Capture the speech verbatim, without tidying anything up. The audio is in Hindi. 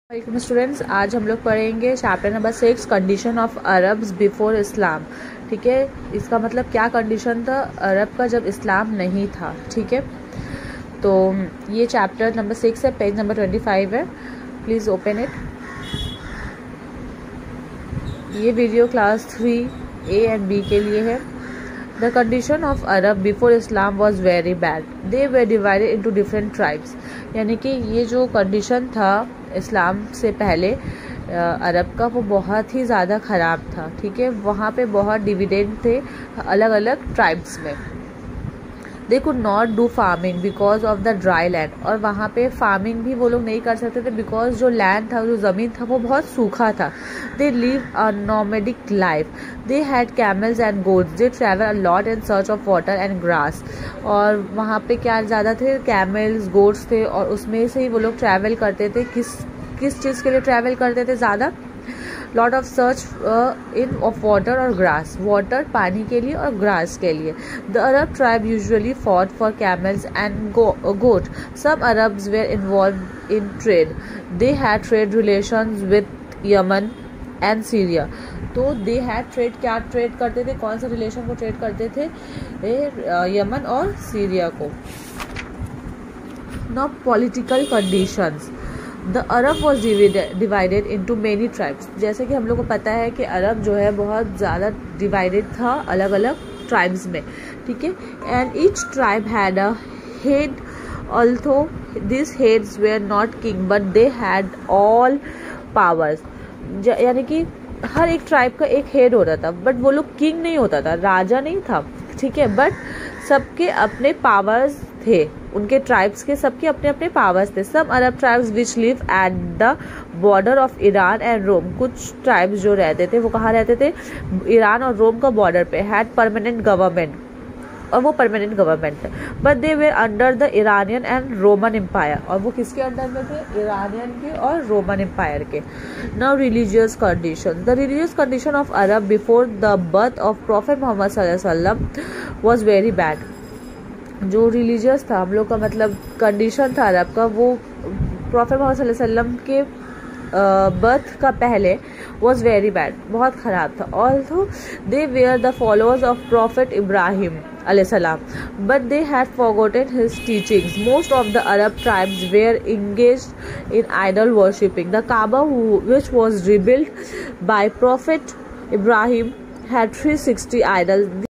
वेलकम स्टूडेंट्स, आज हम लोग पढ़ेंगे chapter number six, condition of Arabs before Islam. ठीक है, इसका मतलब क्या कंडीशन था अरब का जब इस्लाम नहीं था। ठीक है, तो ये चैप्टर नंबर सिक्स है, पेज नंबर ट्वेंटी फाइव है। Please open it. ये video class three a and b के लिए है। The condition of Arab before Islam was very bad. They were divided into different tribes. यानी कि ये जो कंडीशन था इस्लाम से पहले अरब का, वो बहुत ही ज़्यादा ख़राब था। ठीक है, वहाँ पे बहुत डिविडेंड थे अलग अलग ट्राइब्स में। They could not do farming because of the dry land. और वहाँ पे फार्मिंग भी वो लोग नहीं कर सकते थे बिकॉज जो लैंड था, जो ज़मीन था, वो बहुत सूखा था। They live a nomadic life. They had camels and goats. They travel a lot in search of water and grass. और वहाँ पे क्या ज़्यादा थे, कैमल्स, गोट्स थे, और उसमें से ही वो लोग ट्रैवल करते थे। किस किस चीज़ के लिए ट्रैवल करते थे ज़्यादा? Lot of search in of water और ग्रास। वाटर पानी के लिए और ग्रास के लिए। The Arab tribe usually fought for camels and goat. Some Arabs were involved in trade. They had trade relations with Yemen and Syria. तो दे हैड ट्रेड, क्या ट्रेड करते थे, कौन से रिलेशन को ट्रेड करते थे? यमन और सीरिया को। Now political conditions. The Arab was divided into many tribes. जैसे कि हम लोग को पता है कि अरब जो है बहुत ज़्यादा डिवाइडेड था अलग अलग ट्राइब्स में। ठीक है, and each tribe had a head, although this heads were not king but they had all powers. यानी कि हर एक ट्राइब का एक हेड होता था, बट वो लोग किंग नहीं होता था, राजा नहीं था। ठीक है, बट सबके अपने पावर्स थे, उनके ट्राइब्स के सबके अपने अपने पावर्स थे। सब Arab tribes which live at the border of Iran and Rome. कुछ ट्राइब्स जो रहते थे वो कहाँ रहते थे? ईरान और रोम का बॉर्डर पे। हैड परमानेंट गवर्नमेंट, और वो परमानेंट गवर्नमेंट है। But they were under the Iranian and Roman empire. और वो किसके अंडर में थे? ईरानियन के और रोमन एम्पायर के। Now religious condition. The religious condition of Arab before the birth of prophet Muhammad सल्लल्लाहु अलैहि वसल्लम वॉज वेरी बैड। जो रिलीजियस था, हम लोग का मतलब कंडीशन था अरब का, वो प्रॉफेट मोहम्मद सल्लल्लाहु अलैहि वसल्लम के बर्थ का पहले वॉज वेरी बैड, बहुत ख़राब था। Also they were the followers of prophet Ibrahim अलैहि सलाम, but they had forgotten his teachings. Most of the Arab tribes were engaged in idol worshipping. The Kaaba, which was rebuilt by Prophet Ibrahim, had three hundred sixty idols.